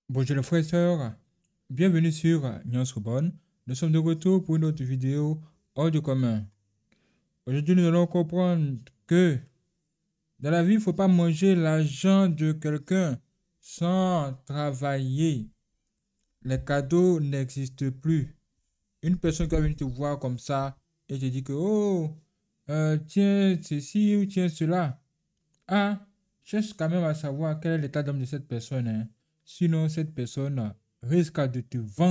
Bonjour les frères et sœurs, bienvenue sur Nyans Bonne. Nous sommes de retour pour une autre vidéo hors du commun. Aujourd'hui, nous allons comprendre que dans la vie, il ne faut pas manger l'argent de quelqu'un sans travailler. Les cadeaux n'existent plus. Une personne qui va venir te voir comme ça et te dit que, oh, tiens ceci ou tiens cela. Ah, cherche quand même à savoir quel est l'état d'âme de cette personne, hein. Sinon, cette personne risque de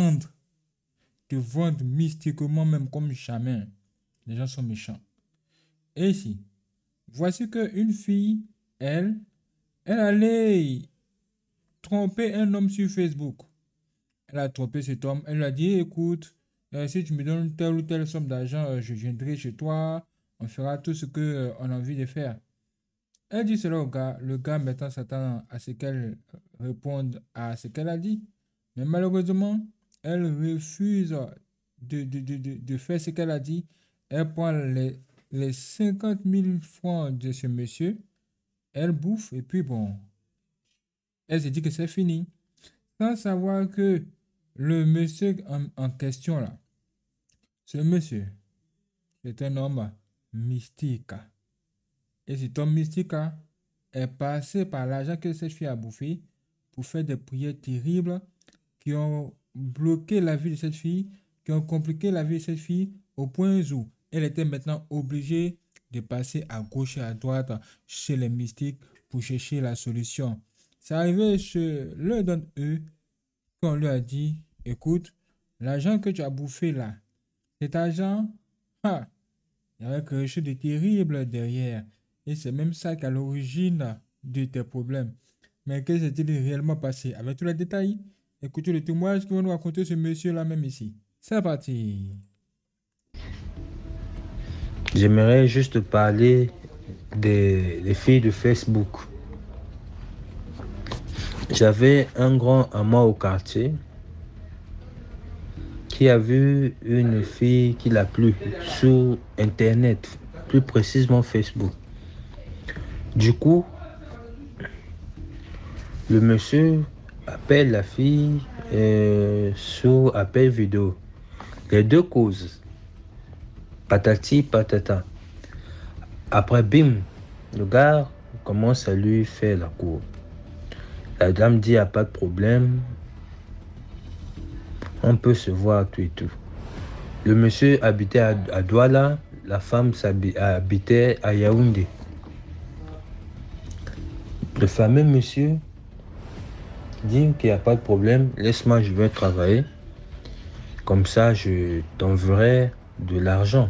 te vendre mystiquement même comme jamais. Les gens sont méchants. Et ici, voici qu'une fille, elle allait tromper un homme sur Facebook. Elle a trompé cet homme. Elle lui a dit, écoute, si tu me donnes telle ou telle somme d'argent, je viendrai chez toi. On fera tout ce que on a envie de faire. Elle dit cela au gars. Le gars maintenant s'attend à ce qu'elle réponde à ce qu'elle a dit. Mais malheureusement, elle refuse de faire ce qu'elle a dit. Elle prend les 50 000 francs de ce monsieur. Elle bouffe et puis bon, elle se dit que c'est fini. Sans savoir que le monsieur en question là, ce monsieur, c'est un homme mystique. Et cet homme mystique est passé par l'argent que cette fille a bouffé pour faire des prières terribles qui ont bloqué la vie de cette fille, qui ont compliqué la vie de cette fille au point où elle était maintenant obligée de passer à gauche et à droite chez les mystiques pour chercher la solution. C'est arrivé chez l'un d'entre eux qu'on lui a dit, écoute, l'argent que tu as bouffé là, cet argent, ah, il y avait quelque chose de terrible derrière. Et c'est même ça qui est à l'origine de tes problèmes. Mais qu'est-ce qui s'est-il réellement passé? Avec tous les détails, écoutez le témoignage que va nous raconter ce monsieur-là même ici. C'est parti. J'aimerais juste parler des filles de Facebook. J'avais un grand à moi au quartier qui a vu une fille qui l'a plu sur Internet, plus précisément Facebook. Du coup, le monsieur appelle la fille sur appel vidéo. Les deux causes, patati patata. Après, bim, le gars commence à lui faire la cour. La dame dit, il n'y a pas de problème, on peut se voir tout et tout. Le monsieur habitait à Douala, la femme habitait à Yaoundé. Le fameux monsieur dit qu'il n'y a pas de problème, laisse-moi, je vais travailler. Comme ça, je t'enverrai de l'argent.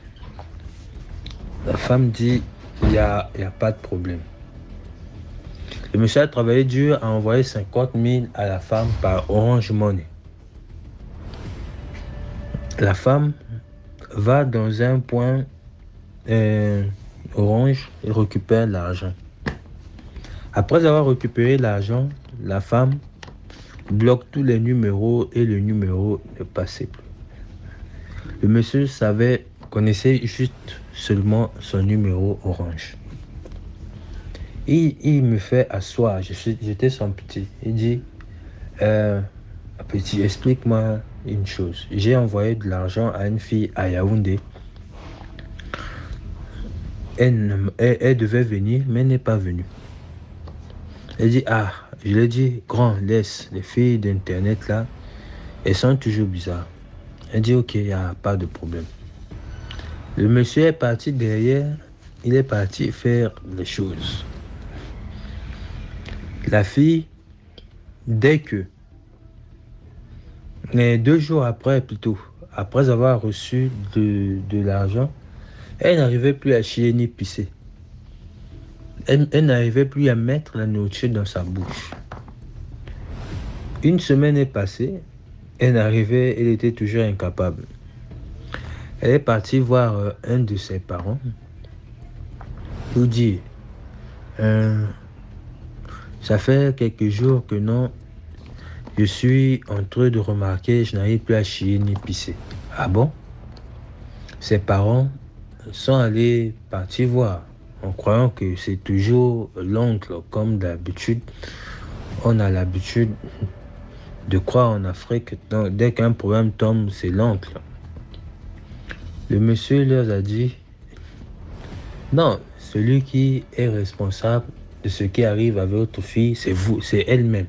La femme dit, il n'y a pas de problème. Le monsieur a travaillé dur, a envoyé 50 000 à la femme par Orange Money. La femme va dans un point Orange et récupère l'argent. Après avoir récupéré l'argent, la femme bloque tous les numéros et le numéro ne passait plus. Le monsieur connaissait juste seulement son numéro Orange. Il me fait asseoir, j'étais son petit. Il dit, petit, explique-moi une chose. J'ai envoyé de l'argent à une fille à Yaoundé. Elle devait venir, mais n'est pas venue. Elle dit, ah, je lui ai dit, grand, laisse, les filles d'Internet là, elles sont toujours bizarres. Elle dit, ok, il n'y a pas de problème. Le monsieur est parti derrière, il est parti faire les choses. La fille, dès que, mais 2 jours après plutôt, après avoir reçu de l'argent, elle n'arrivait plus à chier ni pisser. Elle n'arrivait plus à mettre la nourriture dans sa bouche. Une semaine est passée, elle était toujours incapable. Elle est partie voir un de ses parents pour dire, ça fait quelques jours que non, je suis en train de remarquer, je n'arrive plus à chier ni pisser. Ah bon? Ses parents sont allés partir voir, en croyant que c'est toujours l'oncle, comme d'habitude. On a l'habitude de croire en Afrique, dès qu'un problème tombe, c'est l'oncle. Le monsieur leur a dit, non, celui qui est responsable de ce qui arrive avec votre fille, c'est vous, c'est elle-même.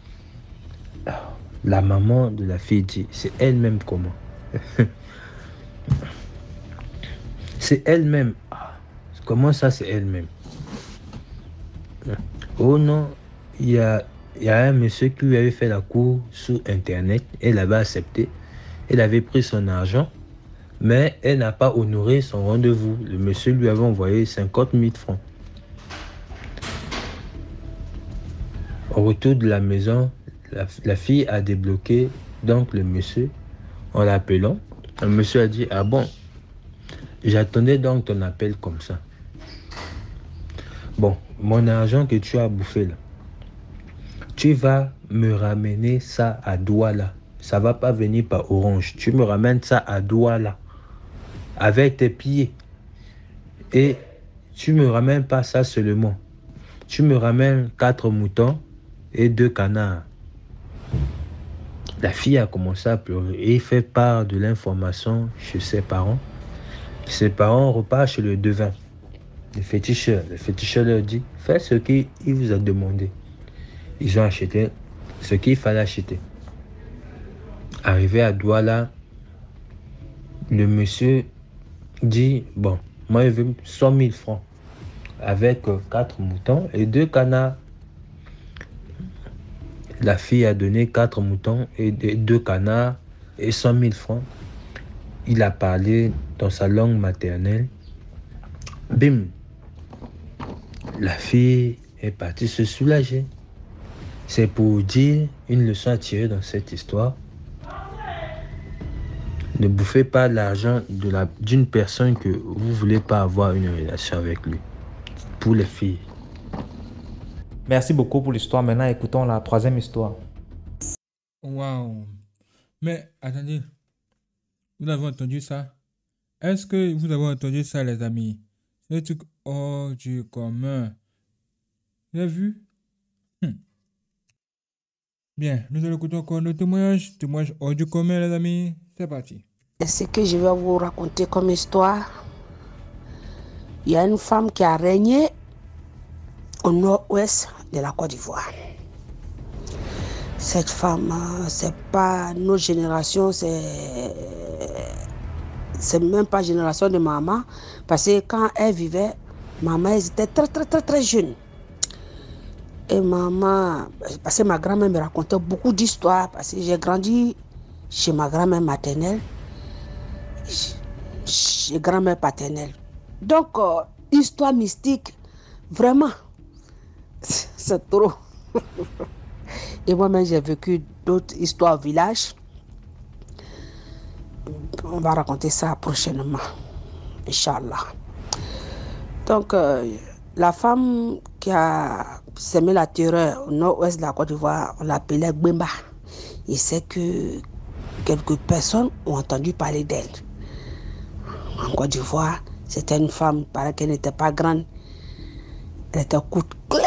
La maman de la fille dit, c'est elle-même comment? C'est elle-même. Comment ça, c'est elle-même? Oh non, il y a un monsieur qui lui avait fait la cour sur Internet. Elle avait accepté. Elle avait pris son argent, mais elle n'a pas honoré son rendez-vous. Le monsieur lui avait envoyé 50 000 francs. Au retour de la maison, la fille a débloqué donc le monsieur en l'appelant. Le monsieur a dit, ah bon, j'attendais donc ton appel comme ça. Bon, mon argent que tu as bouffé là, tu vas me ramener ça à Douala. Ça va pas venir par Orange. Tu me ramènes ça à Douala avec tes pieds. Et tu me ramènes pas ça seulement. Tu me ramènes 4 moutons et 2 canards. La fille a commencé à pleurer et fait part de l'information chez ses parents. Ses parents repartent chez le devin, le féticheur. Le féticheur leur dit, faites ce qu'il vous a demandé. Ils ont acheté ce qu'il fallait acheter. Arrivé à Douala, le monsieur dit, bon, moi je veux 100 000 francs avec 4 moutons et 2 canards. La fille a donné 4 moutons et 2 canards et 100 000 francs. Il a parlé dans sa langue maternelle. Bim! La fille est partie se soulager. C'est pour dire une leçon à tirer dans cette histoire. Ne bouffez pas l'argent d'une personne que vous ne voulez pas avoir une relation avec lui. Pour les filles. Merci beaucoup pour l'histoire. Maintenant, écoutons la 3e histoire. Waouh. Mais attendez, vous avez entendu ça? Est-ce que vous avez entendu ça, les amis? C'est un truc hors du commun. Vous avez vu? Bien, nous allons écouter encore nos témoignages hors du commun, les amis. C'est parti. Ce que je vais vous raconter comme histoire, il y a une femme qui a régné au nord-ouest de la Côte d'Ivoire. Cette femme, c'est pas notre génération, c'est même pas génération de maman, parce que quand elle vivait, maman elle était très jeune. Et maman, parce que ma grand-mère me racontait beaucoup d'histoires, parce que j'ai grandi chez ma grand-mère maternelle, chez grand-mère paternelle. Donc, histoire mystique, vraiment, c'est trop. Et moi-même, j'ai vécu d'autres histoires au village. On va raconter ça prochainement, Inch'Allah. Donc, la femme qui a semé la terreur au nord-ouest de la Côte d'Ivoire, on l'appelait Gbemba. Et c'est que quelques personnes ont entendu parler d'elle. En Côte d'Ivoire, c'était une femme, il paraît qu'elle n'était pas grande. Elle était courte claire.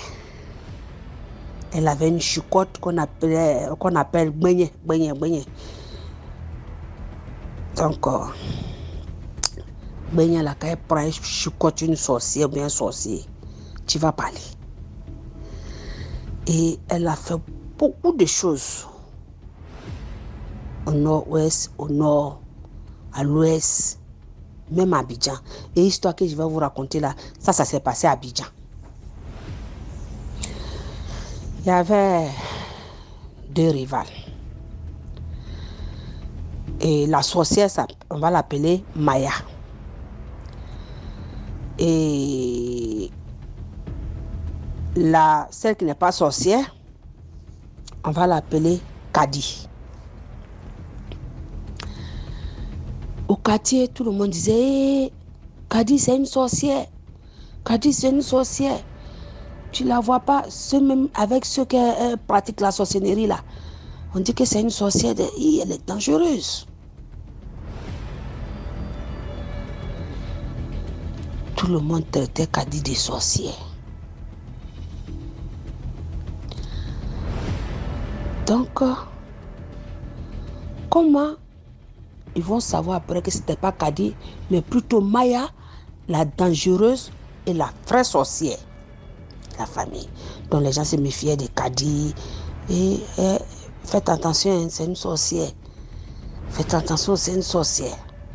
Elle avait une chicotte qu'on appelle Gbenye. Donc, Gbenye, là, quand elle prend une chicotte, une sorcière ou bien un sorcier, tu vas parler. Et elle a fait beaucoup de choses. Au nord-ouest, au nord, à l'ouest, même à Abidjan. Et l'histoire que je vais vous raconter là, ça s'est passé à Abidjan. Il y avait 2 rivales. Et la sorcière, on va l'appeler Maya. Et celle qui n'est pas sorcière, on va l'appeler Kadi. Au quartier, tout le monde disait, Kadi c'est une sorcière. Kadi c'est une sorcière. Tu ne la vois pas, même avec ceux qui pratiquent la sorcellerie là. On dit que c'est une sorcière, elle est dangereuse. Tout le monde traitait Kadi de sorcière. Donc, comment ils vont savoir après que ce n'était pas Kadi, mais plutôt Maya, la dangereuse et la vraie sorcière, la famille. Donc les gens se méfiaient de Kadi. Et faites attention, c'est une sorcière. Faites attention, c'est une sorcière.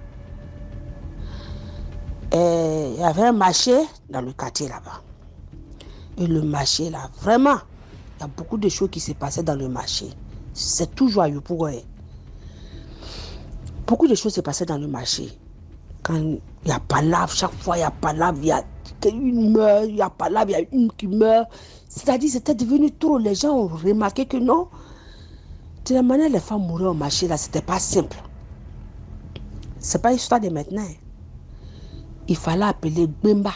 Et il y avait un marché dans le quartier là-bas. Et le marché là, vraiment, il y a beaucoup de choses qui se passaient dans le marché. C'est tout joyeux pour eux. Beaucoup de choses se passaient dans le marché. Quand il y a palabre, chaque fois il y a palabre, il y a une meurt, il y a palabre, il y a une qui meurt. C'est-à-dire c'était devenu trop. Les gens ont remarqué que non, de la manière les femmes mouraient au marché là, c'était pas simple. C'est pas l'histoire de maintenant. Il fallait appeler Gbemba.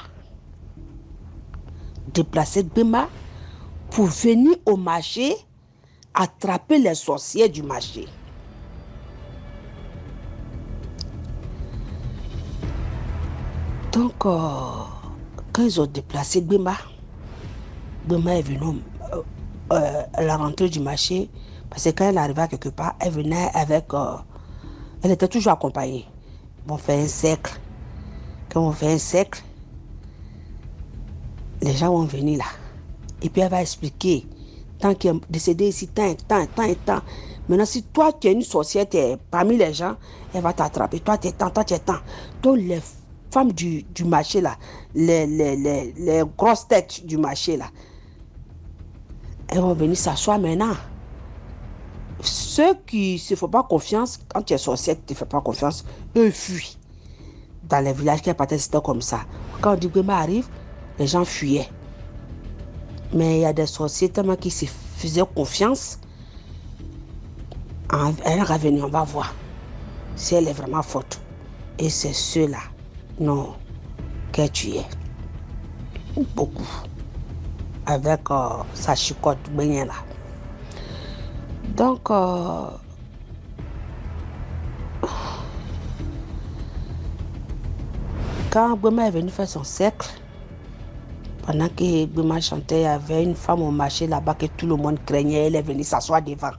Déplacer Gbemba pour venir au marché attraper les sorcières du marché. Donc, quand ils ont déplacé Gbemba, Gbemba est venue à la rentrée du marché, parce que quand elle arrivait quelque part, elle venait avec... elle était toujours accompagnée. Ils vont faire un cercle. Quand on fait un cercle, les gens vont venir là. Et puis elle va expliquer, tant qu'il est décédé ici, tant et tant. Maintenant, si toi, tu es une sorcière, tu es parmi les gens, elle va t'attraper. Toi, tu es tant, toi, tu es tant. Donc, les femmes du marché là, les grosses têtes du marché là, elles vont venir s'asseoir maintenant. Ceux qui ne se font pas confiance, quand tu es sorcière, tu ne te fais pas confiance, eux fuient. Dans les villages qui appartiennent, c'était comme ça. Quand Gbemba arrive, les gens fuyaient. Mais il y a des sorciers tellement qui se faisaient confiance. Elle va venir, on va voir si elle est vraiment forte. Et c'est ceux-là, non, qu'elle tuait. Beaucoup. Avec sa chicotte, bien là. Donc, quand Gbemba est venu faire son cercle, pendant que Gbemba chantait, il y avait une femme au marché là-bas que tout le monde craignait. Elle est venue s'asseoir devant.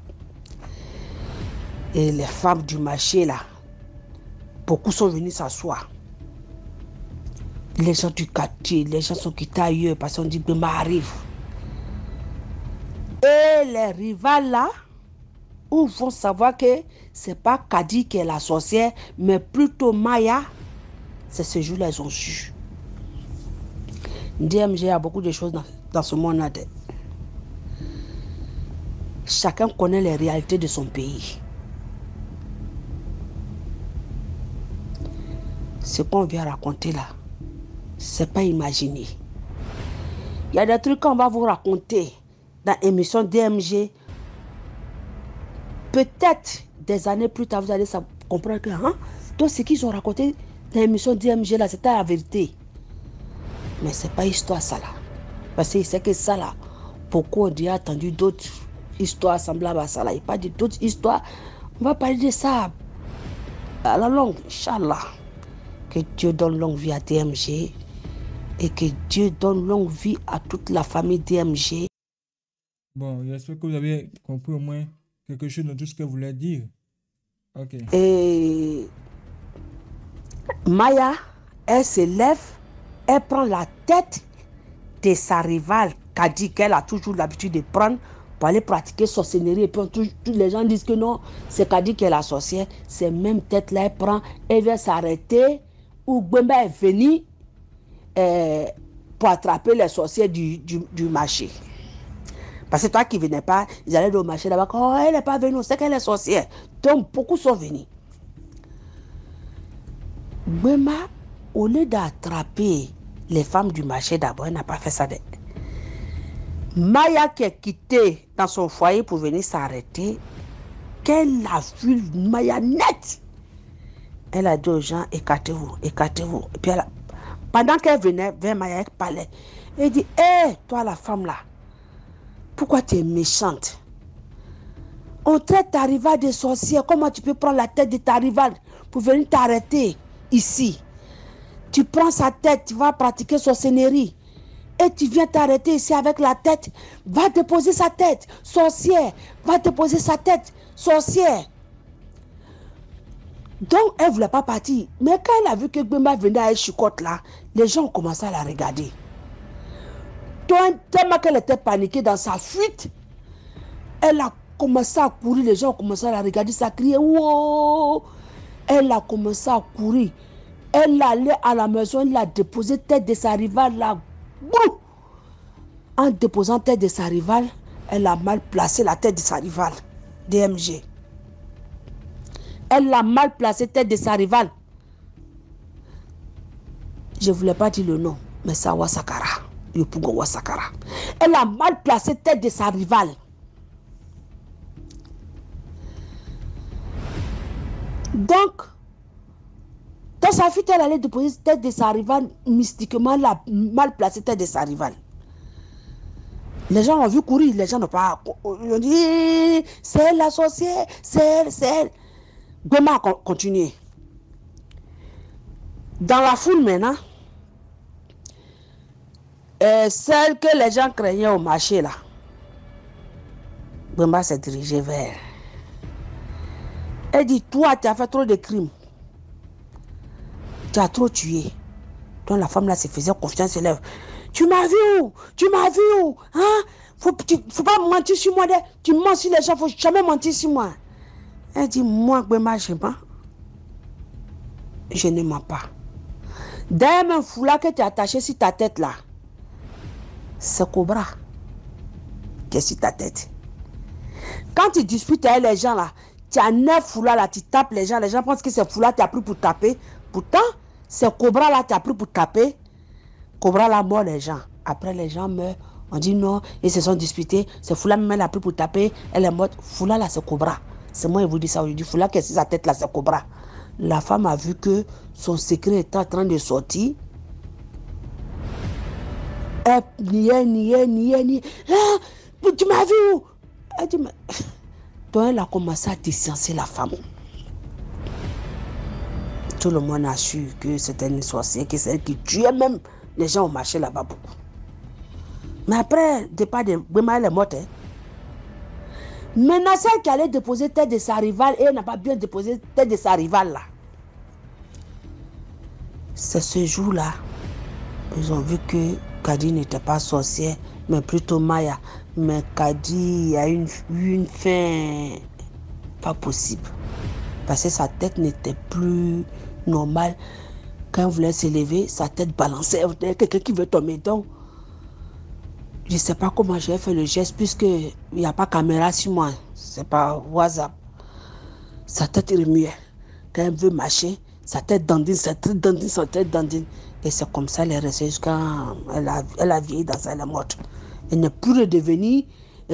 Et les femmes du marché là, beaucoup sont venus s'asseoir. Les gens du quartier, les gens sont quittés ailleurs parce qu'on dit Gbemba arrive. Et les rivales là, où vont savoir que c'est pas Kadi qui est la sorcière, mais plutôt Maya. C'est ce jour-là, ils ont su. DMG a beaucoup de choses dans ce monde-là. Chacun connaît les réalités de son pays. Ce qu'on vient raconter là, c'est pas imaginé. Il y a des trucs qu'on va vous raconter dans l'émission DMG. Peut-être des années plus tard, vous allez comprendre que donc ce qu'ils ont raconté dans l'émission DMG là, c'était la vérité. Mais c'est pas histoire ça là. Parce que c'est que ça là, beaucoup ont déjà entendu d'autres histoires semblables à ça là. Il n'y a pas d'autres histoires. On va parler de ça à la longue, Inch'Allah. Que Dieu donne longue vie à DMG et que Dieu donne longue vie à toute la famille DMG. Bon, j'espère que vous avez compris au moins quelque chose de tout ce que vous voulez dire. Ok. Et Maya, elle se lève, elle prend la tête de sa rivale Kadi, qu'elle a toujours l'habitude de prendre pour aller pratiquer sorcellerie. Et puis tous les gens disent que non, c'est Kadi qui est la sorcière. Cette même tête-là, elle prend, elle vient s'arrêter où Gbemba est venu pour attraper les sorcières du marché. Parce que toi qui ne venais pas, ils allaient au marché là-bas. Oh, elle n'est pas venue, c'est qu'elle est sorcière. Donc, beaucoup sont venus. Gbemba, au lieu d'attraper les femmes du marché d'abord, elle n'a pas fait ça. Maya qui est quittée dans son foyer pour venir s'arrêter, qu'elle a vu Maya net. Elle a dit aux gens, écartez-vous, écartez-vous. Et puis pendant qu'elle venait vers Maya, elle parlait. Elle dit, hé, toi la femme là, pourquoi tu es méchante? On traite ta rivale de sorcière. Comment tu peux prendre la tête de ta rivale pour venir t'arrêter ici? Tu prends sa tête, tu vas pratiquer sorcellerie. Et tu viens t'arrêter ici avec la tête. Va déposer sa tête. Sorcière. Va déposer sa tête. Sorcière. Donc, elle ne voulait pas partir. Mais quand elle a vu que Gbemba venait à Chicotte là, les gens ont commencé à la regarder. Donc, tellement qu'elle était paniquée dans sa fuite, elle a commencé à courir. Les gens ont commencé à la regarder. Ça criait. Wow! Elle a commencé à courir. Elle allait à la maison. Elle a déposé tête de sa rivale là. Boum! En déposant tête de sa rivale, elle a mal placé la tête de sa rivale. DMG. Elle a mal placé tête de sa rivale. Je ne voulais pas dire le nom, mais c'est Wasakara. Yopugo Wasakara. Elle a mal placé tête de sa rivale. Donc, dans sa fuite, elle allait déposer tête de sa rivale mystiquement, elle a mal placé tête de sa rivale. Les gens ont vu courir, les gens n'ont pas... Ils ont dit, c'est elle la sorcière, c'est elle, c'est elle. Gbemba a continué. Dans la foule maintenant, celle que les gens craignaient au marché là, Gbemba s'est dirigé vers. Elle dit, toi tu as fait trop de crimes. Tu as trop tué. Donc la femme là se faisait confiance, elle lève. Tu m'as vu où? Tu m'as vu où? Hein? Faut pas mentir sur moi. Tu mens sur les gens, faut jamais mentir sur moi. Elle dit, moi, Gbemba, je mens. Je ne mens pas. D'ailleurs, même foulard que tu as attaché sur ta tête là, c'est Cobra qui est sur ta tête. Quand tu disputes avec les gens là, tu as 9 foulards là, tu tapes les gens pensent que c'est foulard tu as pris pour taper. Pourtant, c'est Cobra là tu as pris pour taper. Cobra là mort les gens. Après les gens meurent. On dit non, ils se sont disputés. C'est foulard même elle a pris pour taper. Elle est morte. Foulard là c'est Cobra. C'est moi qui vous dis ça aujourd'hui. Foulard qui est sur sa tête là c'est Cobra. La femme a vu que son secret était en train de sortir. Elle niait. Ah, tu m'as vu où? Elle dit, mais... Donc elle a commencé à distancer la femme. Tout le monde a su que c'était une sorcière, que c'est elle qui tuait même les gens au marché là-bas beaucoup. Mais après le départ de Gbemba, elle est morte. Hein? Maintenant, celle qui allait déposer tête de sa rivale, et elle n'a pas bien déposé tête de sa rivale là. C'est ce jour-là, ils ont vu que Kadi n'était pas sorcière, mais plutôt Maya. Mais Kadi a eu une fin pas possible. Parce que sa tête n'était plus normale. Quand elle voulait se lever, sa tête balançait. Quelqu'un qui veut tomber. Donc, je ne sais pas comment j'ai fait le geste, puisqu'il n'y a pas de caméra sur moi. C'est pas WhatsApp. Sa tête remuait. Quand elle veut marcher, sa tête dandine, sa tête dandine. Et c'est comme ça, elle est restée jusqu'à... Elle a vieilli dans ça, elle est morte. Elle n'est plus redevenue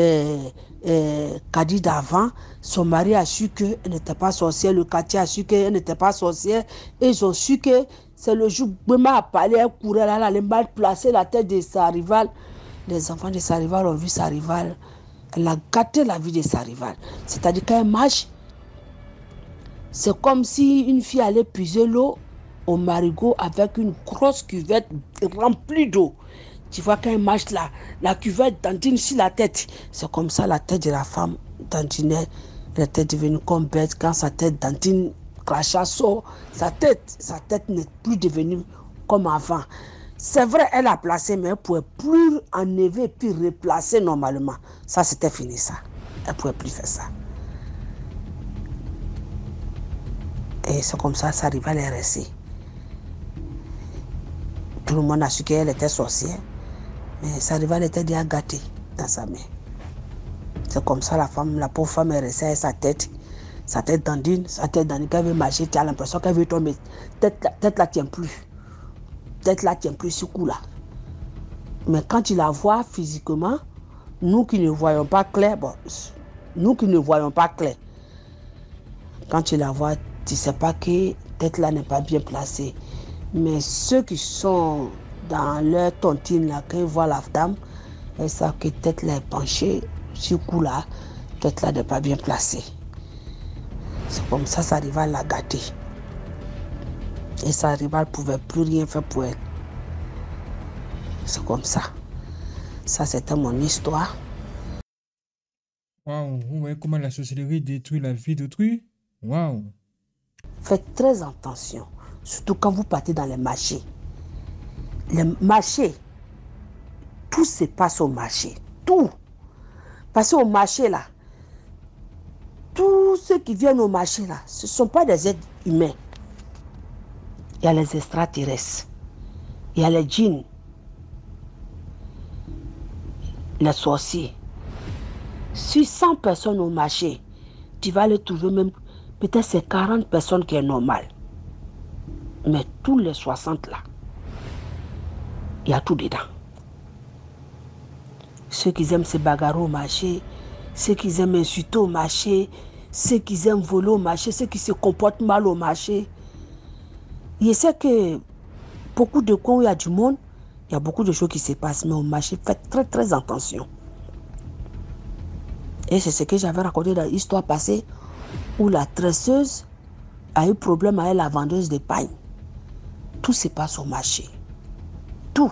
Kadi d'avant. Son mari a su qu'elle n'était pas sorcière. Le quartier a su qu'elle n'était pas sorcière. Et ils ont su que c'est le jour où Gbemba a parlé, elle courait là, elle a mal placé la tête de sa rivale. Les enfants de sa rivale ont vu sa rivale. Elle a gâté la vie de sa rivale. C'est-à-dire qu'elle marche, c'est comme si une fille allait puiser l'eau au marigot avec une grosse cuvette remplie d'eau. Tu vois, quand elle marche là, la cuvette dandine sur la tête. C'est comme ça la tête de la femme dandinait. Elle était devenue comme bête. Quand sa tête dandine, crachat sort, sa tête n'est plus devenue comme avant. C'est vrai, elle a placé, mais elle ne pouvait plus enlever puis replacer normalement. Ça, c'était fini ça. Elle ne pouvait plus faire ça. Et c'est comme ça, sa rivale est restée. Tout le monde a su qu'elle était sorcière. Mais sa rivale était déjà gâtée dans sa main. C'est comme ça la pauvre femme est restée avec sa tête dandine, quand elle veut marcher, tu as l'impression qu'elle veut tomber. Tête là tient plus. Tête là tient plus ce coup là. Mais quand tu la vois physiquement, nous qui ne voyons pas clair, quand tu la vois, tu ne sais pas que tête là n'est pas bien placée. Mais ceux qui sont dans leur tontine là, quand ils voient la dame, ils savent que tête là est penchée, ce coup là, tête là n'est pas bien placée. C'est comme ça, sa rivale l'a gâtée. Et sa rivale ne pouvait plus rien faire pour elle. C'est comme ça. Ça, c'était mon histoire. Waouh, vous voyez comment la sorcellerie détruit la vie d'autrui? Waouh. Faites très attention, surtout quand vous partez dans les marchés. Les marchés, tout se passe au marché. Tout. Parce qu'au marché, là, tous ceux qui viennent au marché, là, ce ne sont pas des êtres humains. Il y a les extraterrestres. Il y a les djinns. Les sorciers. Sur 100 personnes au marché, tu vas les trouver même, peut-être c'est 40 personnes qui est normal. Mais tous les 60 là, il y a tout dedans. Ceux qui aiment se bagarrer au marché, ceux qui aiment insulter au marché, ceux qui aiment voler au marché, ceux qui se comportent mal au marché. Je sais que beaucoup de coins où il y a du monde, il y a beaucoup de choses qui se passent, mais au marché, faites très très attention. Et c'est ce que j'avais raconté dans l'histoire passée où la tresseuse a eu problème avec la vendeuse de paille. Tout se passe au marché. Tout.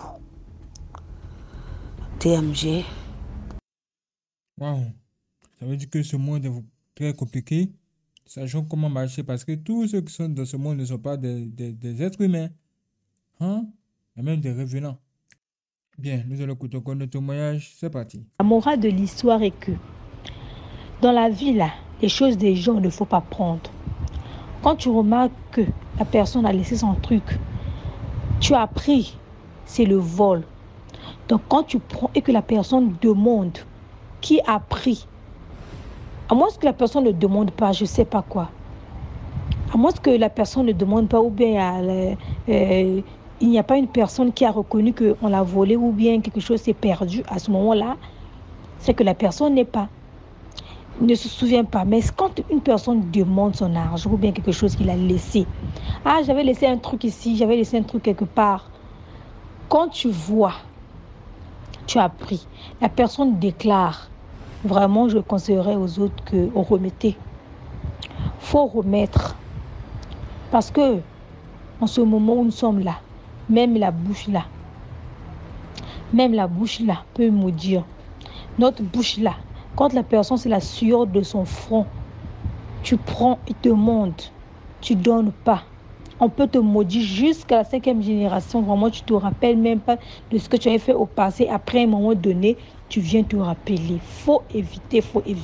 TMG. Waouh. Ça veut dire que ce monde est très compliqué. Sachant comment marcher parce que tous ceux qui sont dans ce monde ne sont pas des êtres humains. Hein? Et même des revenants. Bien, nous allons écouter encore notre témoignage. C'est parti. La morale de l'histoire est que dans la vie, là, les choses des gens, il ne faut pas prendre. Quand tu remarques que la personne a laissé son truc, tu as pris, c'est le vol. Donc quand tu prends et que la personne demande qui a pris, à moins que la personne ne demande pas, je ne sais pas quoi. À moins que la personne ne demande pas ou bien il n'y a pas une personne qui a reconnu qu'on l'a volé ou bien quelque chose s'est perdu à ce moment-là, c'est que la personne ne se souvient pas. Mais quand une personne demande son argent ou bien quelque chose qu'il a laissé, ah, j'avais laissé un truc ici, j'avais laissé un truc quelque part. Quand tu vois, tu as pris, la personne déclare, vraiment, je conseillerais aux autres qu'on remettait. Faut remettre. Parce que, en ce moment où nous sommes là, même la bouche là peut maudire. Notre bouche là, quand la personne c'est la sueur de son front, tu prends et te montes, tu donnes pas. On peut te maudire jusqu'à la 5e génération. Vraiment, tu te rappelles même pas de ce que tu avais fait au passé. Après un moment donné, tu viens te rappeler. Faut éviter.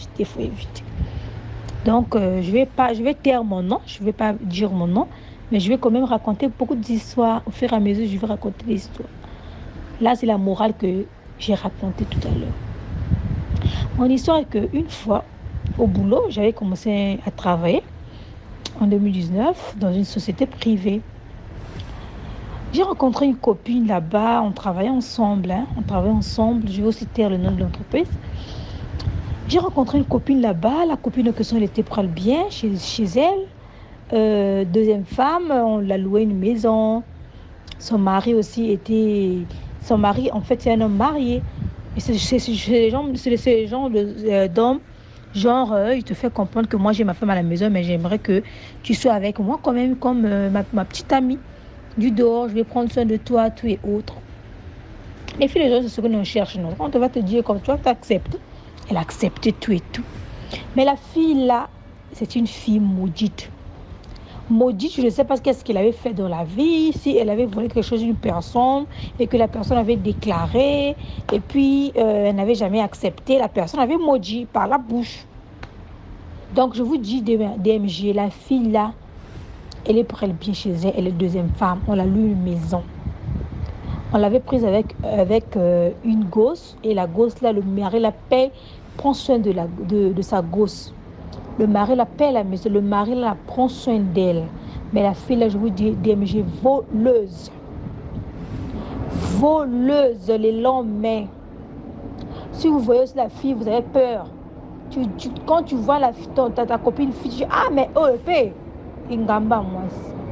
Donc, je vais taire mon nom. Je vais pas dire mon nom. Mais je vais quand même raconter beaucoup d'histoires. Au fur et à mesure, je vais raconter des histoires. Là, c'est la morale que j'ai racontée tout à l'heure. Mon histoire est qu'une fois, au boulot, j'avais commencé à travailler en 2019 dans une société privée. J'ai rencontré une copine là-bas, on travaillait ensemble. Je vais aussi taire le nom de l'entreprise. J'ai rencontré une copine là-bas, la copine en question elle était pour elle bien chez elle. Deuxième femme, on l'a loué une maison. Son mari aussi était... Son mari, en fait, c'est un homme marié. Et c'est ce genre d'homme, genre, il te fait comprendre que moi, j'ai ma femme à la maison, mais j'aimerais que tu sois avec moi quand même, comme ma petite amie. Du dehors, je vais prendre soin de toi, tout et autres. Les filles, les gens, c'est ce que nous cherchons. Quand on va te dire, comme tu vas t'accepter, elle accepte tout et tout. Mais la fille là, c'est une fille maudite. Maudite, je ne sais pas qu'est-ce qu'elle avait fait dans la vie, si elle avait volé quelque chose d'une personne et que la personne avait déclaré et puis elle n'avait jamais accepté, la personne avait maudit par la bouche. Donc je vous dis, DMG, la fille là, elle est pour elle bien chez elle, elle est deuxième femme, on l'a loué une maison. On l'avait prise avec une gosse et la gosse là, le mari la paie, prend soin de sa gosse. Le mari la paie la maison, le mari la prend soin d'elle. Mais la fille là, je vous dis, DMG, voleuse. Voleuse, les longs mains. Si vous voyez la fille, vous avez peur. Quand tu vois ta copine fille, tu dis, ah mais oh, paie. Ingamba moi.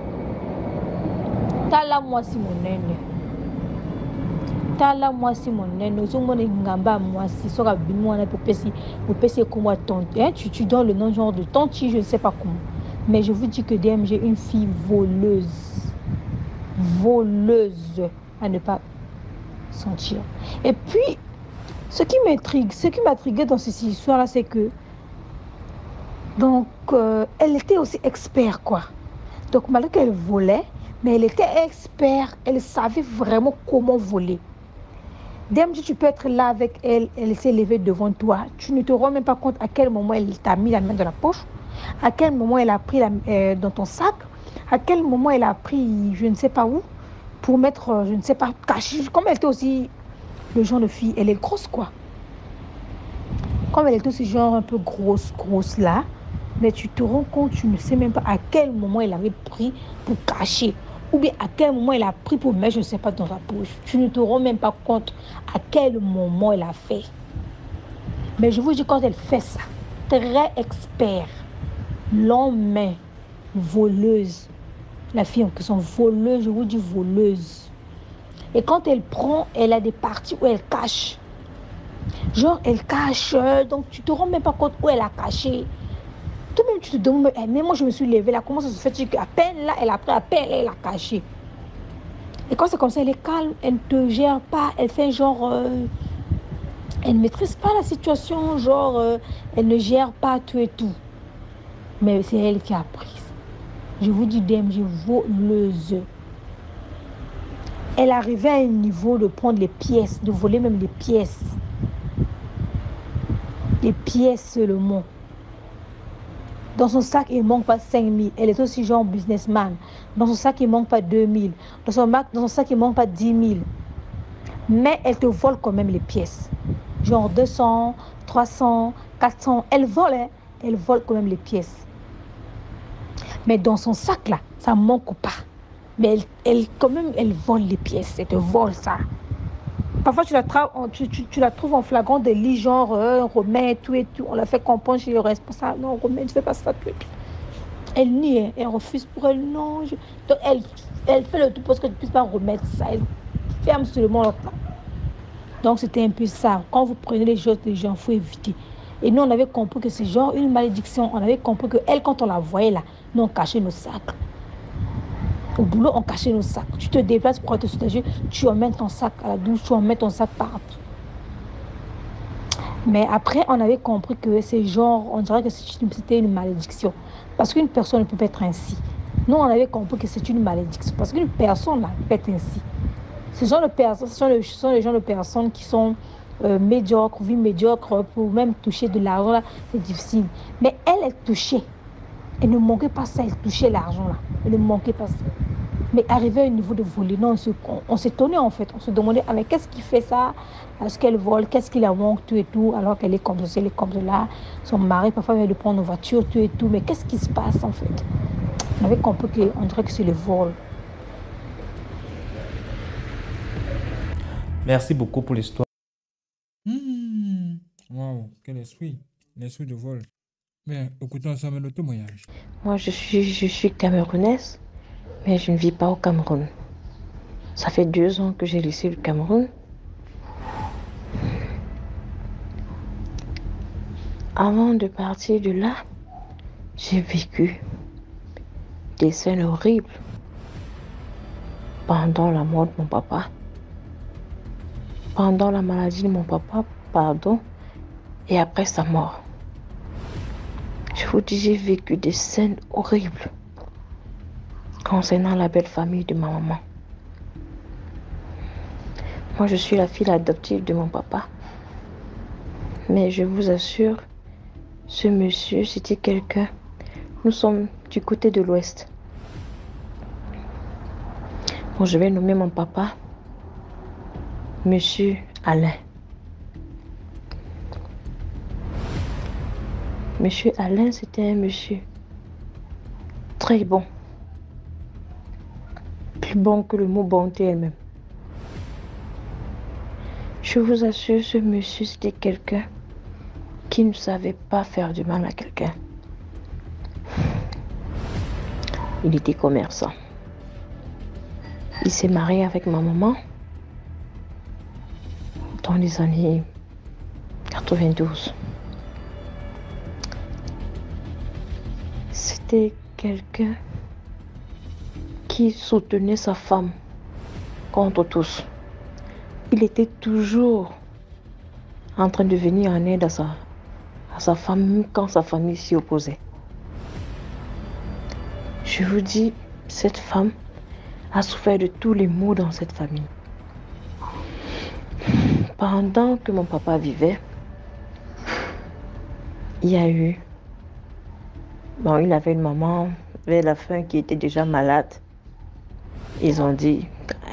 Tala moi si mon nene. Tala moi si mon nene. Zo mon ingamba moi si sera bimou na popesi comment tante. Tu donnes le nom genre de tante, je ne sais pas comment. Mais je vous dis que DMG une fille voleuse. Voleuse à ne pas sentir. Et puis Ce qui m'intriguait dans cette histoire-là, c'est que donc elle était aussi experte, quoi. Donc malgré qu'elle volait, mais elle était experte, elle savait vraiment comment voler. Dès que tu peux être là avec elle, elle s'est levée devant toi, tu ne te rends même pas compte à quel moment elle t'a mis la main dans la poche, à quel moment elle a pris dans ton sac, à quel moment elle a pris je ne sais pas où, pour mettre, je ne sais pas, caché. Comme elle était aussi le genre de fille, elle est grosse, quoi. Comme elle est aussi genre un peu grosse là, mais tu te rends compte, tu ne sais même pas à quel moment elle avait pris pour cacher. Ou bien à quel moment elle a pris pour mettre, je ne sais pas, dans sa poche. Tu ne te rends même pas compte à quel moment elle a fait. Mais je vous dis, quand elle fait ça, très expert, longue main, voleuse. La fille en question, voleuse, je vous dis voleuse. Et quand elle prend, elle a des parties où elle cache. Genre, elle cache, donc tu te rends même pas compte où elle a caché. Toi-même, tu te demandes, mais moi je me suis levée là, comment ça se fait qu'à peine là, elle a pris, à peine là, elle a caché. Et quand c'est comme ça, elle est calme, elle ne te gère pas, elle fait genre... elle ne maîtrise pas la situation, genre, elle ne gère pas tout et tout. Mais c'est elle qui a pris. Je vous dis, DMG, voleuse. Elle arrivait à un niveau de prendre les pièces, de voler même les pièces. Les pièces seulement. Dans son sac, il ne manque pas 5 000. Elle est aussi genre businessman. Dans son sac, il ne manque pas 2 000. Dans son sac, il ne manque pas 10 000. Mais elle te vole quand même les pièces. Genre 200, 300, 400. Elle vole, hein. Elle vole quand même les pièces. Mais dans son sac, là, ça ne manque pas. Mais quand même, elle vole les pièces. Elle te vole ça. Parfois, tu la trouves en flagrant délit, genre, remet, tout et tout. On la fait comprendre chez le responsable. Non, remet, ne fais pas ça, tout et tout. Elle nie, hein. Elle refuse pour elle. Non. Donc, elle fait le tout parce que tu ne puisses pas remettre ça. Elle ferme seulement le temps. Donc, c'était un peu ça. Quand vous prenez les choses des gens, il faut éviter. Et nous, on avait compris que c'est genre une malédiction. On avait compris qu'elle, quand on la voyait là, nous, on cachait nos sacs. Au boulot, on cachait nos sacs. Tu te déplaces pour être soulagé, tu emmènes ton sac à la douche, tu emmènes ton sac partout. Mais après, on avait compris que c'est genre, on dirait que c'était une malédiction. Parce qu'une personne ne peut pas être ainsi. Nous, on avait compris que c'est une malédiction. Parce qu'une personne là, peut être ainsi. Ce sont les gens de personnes qui sont médiocres, vie médiocre, pour même toucher de l'argent là, c'est difficile. Mais elle touchait. Elle ne manquait pas ça, elle touchait l'argent là. Elle ne manquait pas ça. Mais arrivé au niveau de voler, non, on s'étonnait en fait. On se demandait, mais qu'est-ce qui fait ça? Est-ce qu'elle vole? Qu'est-ce qui la manque? Tout et tout. Alors qu'elle est comme ça, elle est comme là. Son mari, parfois, vient de prendre nos voitures, tout et tout. Mais qu'est-ce qui se passe en fait? On avait compris qu'on dirait que c'est le vol. Merci beaucoup pour l'histoire. Waouh, quel esprit. L'esprit de vol. Mais écoutons ensemble notre témoignage. Moi, je suis camerounaise, mais je ne vis pas au Cameroun. Ça fait 2 ans que j'ai laissé le Cameroun. Avant de partir de là, j'ai vécu des scènes horribles pendant la mort de mon papa, pendant la maladie de mon papa, et après sa mort. Je vous dis, j'ai vécu des scènes horribles concernant la belle famille de ma maman. Moi, je suis la fille adoptive de mon papa. Mais je vous assure, ce monsieur, c'était quelqu'un... Nous sommes du côté de l'Ouest. Bon, je vais nommer mon papa, Monsieur Alain. Monsieur Alain, c'était un monsieur très bon. Plus bon que le mot bonté elle-même. Je vous assure, ce monsieur, c'était quelqu'un qui ne savait pas faire du mal à quelqu'un. Il était commerçant. Il s'est marié avec ma maman dans les années 92. C'était quelqu'un qui soutenait sa femme contre tous. Il était toujours en train de venir en aide à sa famille quand sa famille s'y opposait. Je vous dis, cette femme a souffert de tous les maux dans cette famille. Pendant que mon papa vivait, il y a eu... Bon, il avait une maman vers la fin qui était déjà malade. Ils ont dit,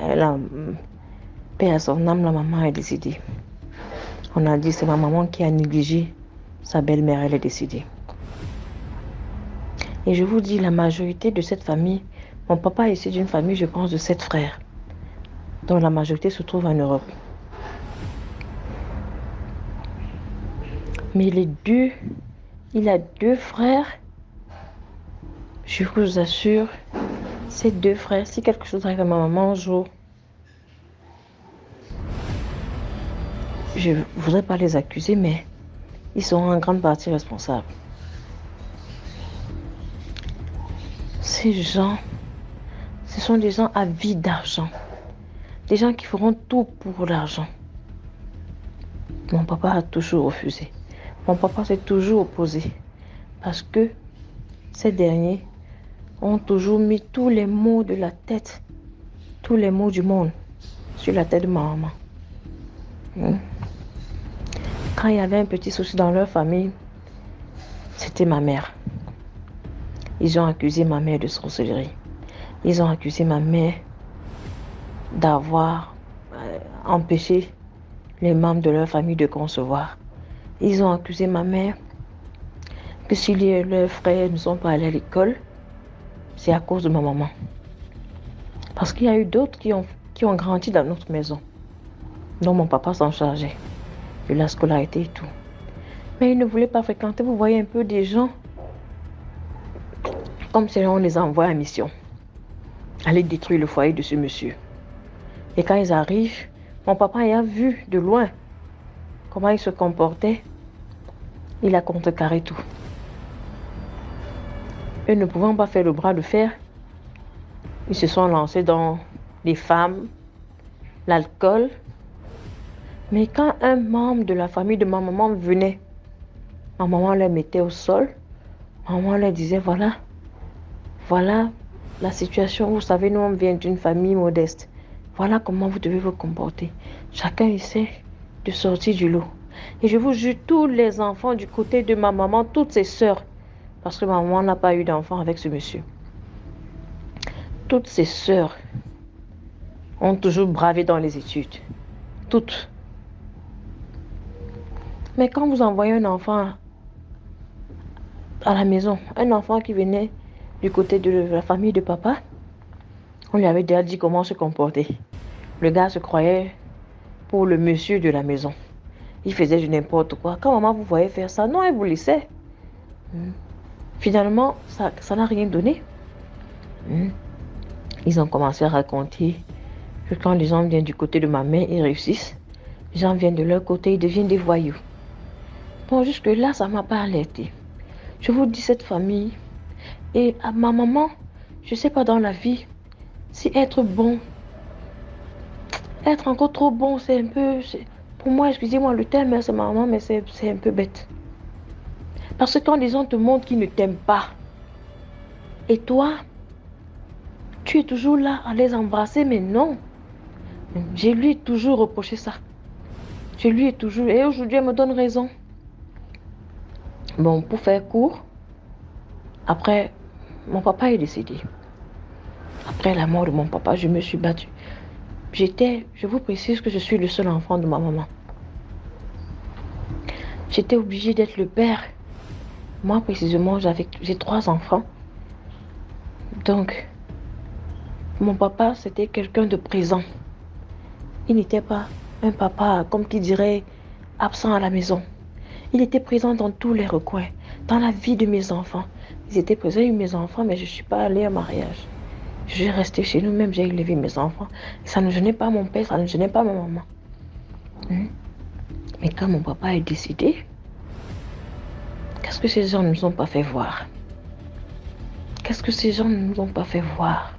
paix à son âme, la maman est décédée. On a dit, c'est ma maman qui a négligé sa belle-mère, elle est décédée. Et je vous dis, la majorité de cette famille, mon papa est issu d'une famille, je pense, de 7 frères, dont la majorité se trouve en Europe. Mais il a 2 frères. Je vous assure, ces 2 frères, si quelque chose arrive à ma maman un jour, je ne voudrais pas les accuser, mais ils sont en grande partie responsables. Ces gens, ce sont des gens avides d'argent. Des gens qui feront tout pour l'argent. Mon papa a toujours refusé. Mon papa s'est toujours opposé. Parce que ces derniers ont toujours mis tous les maux de la tête, tous les maux du monde sur la tête de ma maman. Quand il y avait un petit souci dans leur famille, c'était ma mère. Ils ont accusé ma mère de sorcellerie. Ils ont accusé ma mère d'avoir empêché les membres de leur famille de concevoir. Ils ont accusé ma mère que si leurs frères ne sont pas allés à l'école, c'est à cause de ma maman. Parce qu'il y a eu d'autres qui ont grandi dans notre maison, dont mon papa s'en chargeait, de la scolarité et tout. Mais ils ne voulaient pas fréquenter, vous voyez un peu des gens, comme si on les envoie en mission, aller détruire le foyer de ce monsieur. Et quand ils arrivent, mon papa a vu de loin comment il se comportait, il a contrecarré tout. Eux ne pouvant pas faire le bras de fer, ils se sont lancés dans les femmes, l'alcool. Mais quand un membre de la famille de ma maman venait, ma maman les mettait au sol, ma maman leur disait, voilà la situation, vous savez, nous on vient d'une famille modeste. Voilà comment vous devez vous comporter. Chacun essaie de sortir du lot. Et je vous jure, tous les enfants du côté de ma maman, toutes ses sœurs, parce que ma maman n'a pas eu d'enfant avec ce monsieur. Toutes ses sœurs ont toujours bravé dans les études. Toutes. Mais quand vous envoyez un enfant à la maison, un enfant qui venait du côté de la famille de papa, on lui avait déjà dit comment se comporter. Le gars se croyait pour le monsieur de la maison. Il faisait du n'importe quoi. Quand maman vous voyait faire ça, non, elle vous laissait. Finalement, ça n'a rien donné. Ils ont commencé à raconter que quand les gens viennent du côté de ma mère, ils réussissent. Les gens viennent de leur côté, ils deviennent des voyous. Bon, jusque-là, ça ne m'a pas alerté. Je vous dis, cette famille, et à ma maman, je ne sais pas dans la vie, si être bon, être encore trop bon, c'est un peu... Pour moi, excusez-moi le terme, c'est ma maman, mais c'est un peu bête. Parce que quand les gens te montrent qu'ils ne t'aiment pas, et toi, tu es toujours là à les embrasser, mais non. Je lui ai toujours reproché ça. Je lui ai toujours... Et aujourd'hui, elle me donne raison. Bon, pour faire court, après, mon papa est décédé. Après la mort de mon papa, je me suis battue. Je vous précise que je suis le seul enfant de ma maman. J'étais obligée d'être le père. Moi, précisément, j'ai 3 enfants. Donc, mon papa, c'était quelqu'un de présent. Il n'était pas un papa, comme qui dirait, absent à la maison. Il était présent dans tous les recoins, dans la vie de mes enfants. Ils étaient présents, j'ai eu mes enfants, mais je ne suis pas allée au mariage. Je suis restée chez nous, même j'ai élevé mes enfants. Ça ne gênait pas mon père, ça ne gênait pas ma maman. Mais quand mon papa est décédé, qu'est-ce que ces gens ne nous ont pas fait voir? Qu'est-ce que ces gens ne nous ont pas fait voir?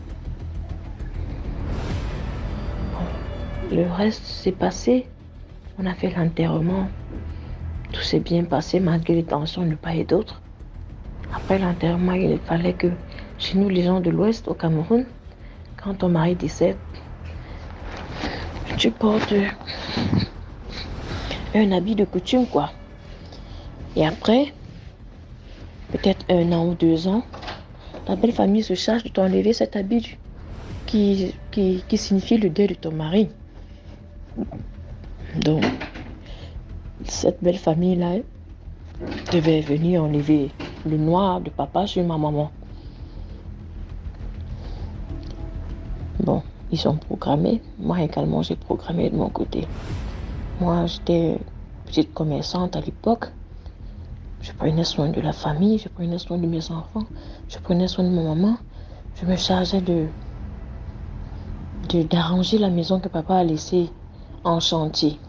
Bon, le reste s'est passé On a fait l'enterrement. Tout s'est bien passé malgré les tensions de part et d'autre. Après l'enterrement, il fallait que chez nous, les gens de l'Ouest, au Cameroun, quand ton mari décède, tu portes un habit de coutume, quoi. Et après, peut-être 1 an ou 2 ans, la belle famille se charge de t'enlever cet habit qui signifie le deuil de ton mari. Donc, cette belle famille-là devait venir enlever le noir de papa sur ma maman. Bon, ils sont programmés. Moi également, j'ai programmé de mon côté. Moi, j'étais petite commerçante à l'époque. Je prenais soin de la famille, je prenais soin de mes enfants, je prenais soin de ma maman. Je me chargeais d'arranger la maison que papa a laissée en chantier.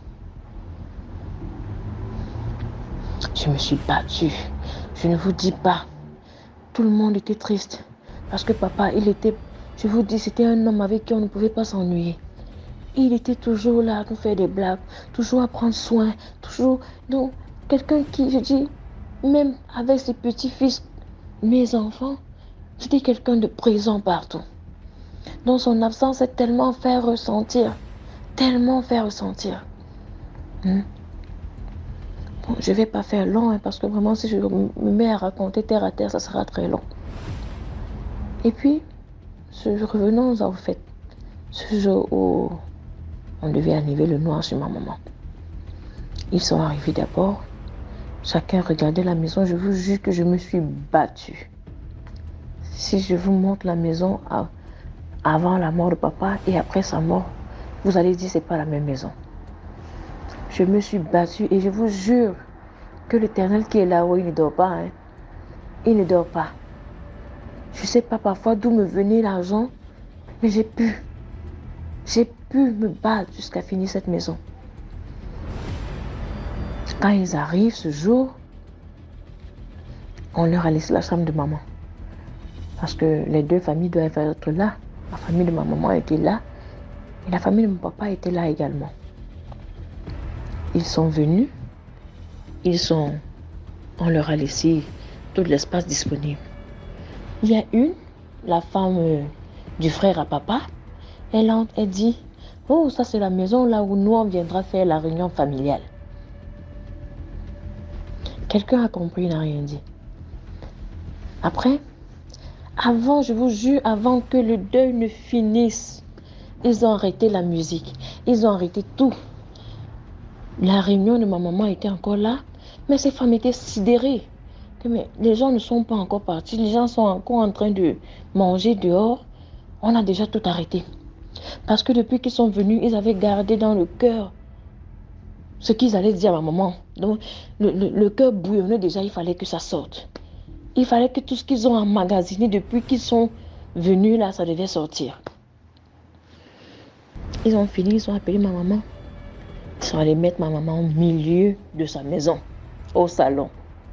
Je me suis battue. Je ne vous dis pas. Tout le monde était triste. Parce que papa, je vous dis, c'était un homme avec qui on ne pouvait pas s'ennuyer. Il était toujours là à nous faire des blagues, toujours à prendre soin, toujours... Donc, quelqu'un qui, je dis, même avec ses petits-fils, mes enfants, c'était quelqu'un de présent partout. Donc, son absence est tellement fait ressentir. Tellement fait ressentir. Bon, je ne vais pas faire long, parce que vraiment, si je me mets à raconter terre à terre, ça sera très long. Et puis, revenons au fait. Ce jour où on devait enlever le noir sur ma maman. Ils sont arrivés d'abord. Chacun regardait la maison. Je vous jure que je me suis battue. Si je vous montre la maison avant la mort de papa et après sa mort, vous allez dire que ce n'est pas la même maison. Je me suis battue et je vous jure que l'Éternel qui est là-haut, il ne dort pas. Hein. Il ne dort pas. Je ne sais pas parfois d'où me venait l'argent, mais j'ai pu me battre jusqu'à finir cette maison. Quand ils arrivent ce jour, on leur a laissé la chambre de maman. Parce que les deux familles doivent être là. La famille de ma maman était là et la famille de mon papa était là également. Ils sont venus, on leur a laissé tout l'espace disponible. Il y a la femme du frère à papa, elle dit, oh, ça c'est la maison là où nous on viendra faire la réunion familiale. Quelqu'un a compris, il n'a rien dit. Après, je vous jure, avant que le deuil ne finisse, ils ont arrêté la musique, ils ont arrêté tout. La réunion de ma maman était encore là, mais ces femmes étaient sidérées. Mais les gens ne sont pas encore partis, les gens sont encore en train de manger dehors. On a déjà tout arrêté. Parce que depuis qu'ils sont venus, ils avaient gardé dans le cœur ce qu'ils allaient dire à ma maman. Donc, le cœur bouillonnait déjà, il fallait que ça sorte. Il fallait que tout ce qu'ils ont emmagasiné depuis qu'ils sont venus là, ça devait sortir. Ils ont fini, ils ont appelé ma maman. Ils sont allés mettre ma maman au milieu de sa maison, au salon.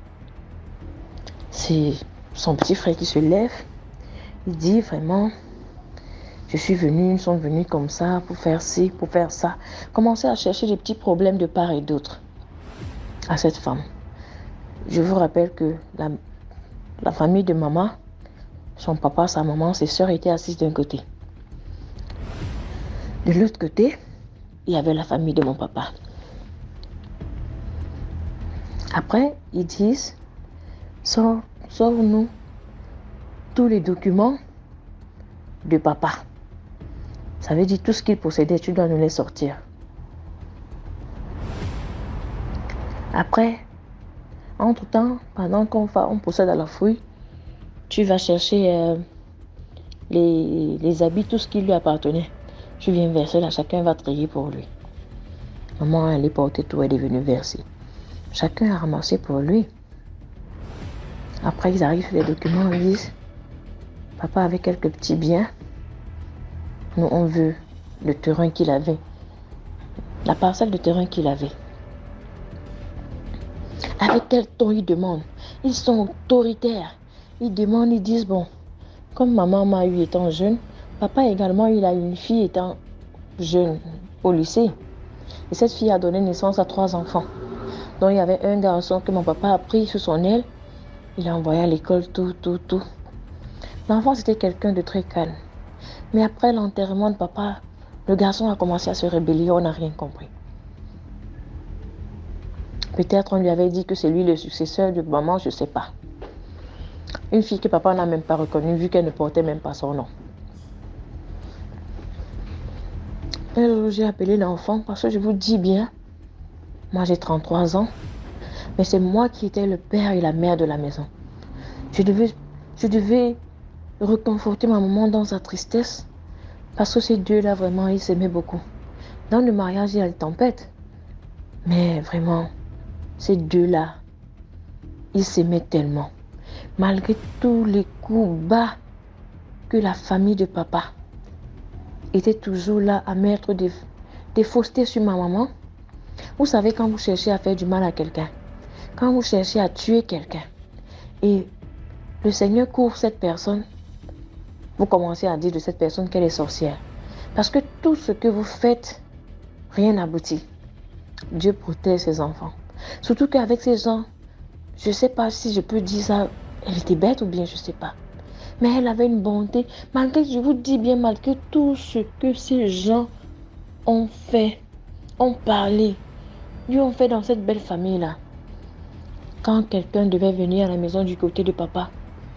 C'est son petit frère qui se lève. Il dit vraiment, je suis venue, ils sont venus comme ça pour faire ci, pour faire ça. Commencer à chercher des petits problèmes de part et d'autre à cette femme. Je vous rappelle que la famille de maman, son papa, sa maman, ses soeurs étaient assises d'un côté. De l'autre côté, il y avait la famille de mon papa. Après, ils disent, sors-nous tous les documents de papa. Ça veut dire tout ce qu'il possédait, tu dois nous les sortir. Après, entre-temps, pendant qu'on procède à la fouille, tu vas chercher les habits, tout ce qui lui appartenait. Tu viens verser là, chacun va trier pour lui. Maman, elle est portée, tout est devenu versé. Chacun a ramassé pour lui. Après, ils arrivent sur les documents, ils disent, papa avait quelques petits biens. Nous, on veut le terrain qu'il avait. La parcelle de terrain qu'il avait. Avec quel ton ils demandent? Ils sont autoritaires. Ils demandent, ils disent, bon, comme maman m'a eu étant jeune, papa également, il a une fille étant jeune au lycée. Et cette fille a donné naissance à 3 enfants. Donc il y avait un garçon que mon papa a pris sous son aile. Il l'a envoyé à l'école, tout. L'enfant, c'était quelqu'un de très calme. Mais après l'enterrement de papa, le garçon a commencé à se rébeller, on n'a rien compris. Peut-être on lui avait dit que c'est lui le successeur de maman, je ne sais pas. Une fille que papa n'a même pas reconnue, vu qu'elle ne portait même pas son nom. Un jour, j'ai appelé l'enfant parce que je vous dis bien, moi j'ai 33 ans, mais c'est moi qui étais le père et la mère de la maison. Je devais reconforter ma maman dans sa tristesse parce que ces deux-là, vraiment, ils s'aimaient beaucoup. Dans le mariage, il y a les tempêtes, mais vraiment, ces deux-là, ils s'aimaient tellement. Malgré tous les coups bas que la famille de papa était toujours là à mettre des faussetés sur ma maman. Vous savez, quand vous cherchez à faire du mal à quelqu'un, quand vous cherchez à tuer quelqu'un, et le Seigneur couvre cette personne, vous commencez à dire de cette personne qu'elle est sorcière. Parce que tout ce que vous faites, rien n'aboutit. Dieu protège ses enfants. Surtout qu'avec ces gens, je ne sais pas si je peux dire ça, elle était bête ou bien je ne sais pas. Mais elle avait une bonté, malgré, je vous dis bien, malgré tout ce que ces gens ont fait, ont parlé, lui ont fait dans cette belle famille-là. Quand quelqu'un devait venir à la maison du côté de papa,